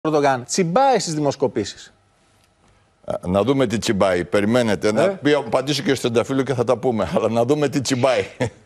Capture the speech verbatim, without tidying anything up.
Ερντογάν τσιμπάει στις δημοσκοπήσεις. Να δούμε τι τσιμπάει. Περιμένετε. Ε? Να πει, απαντήσω και στο Τενταφύλλο και θα τα πούμε. Αλλά να δούμε τι τσιμπάει.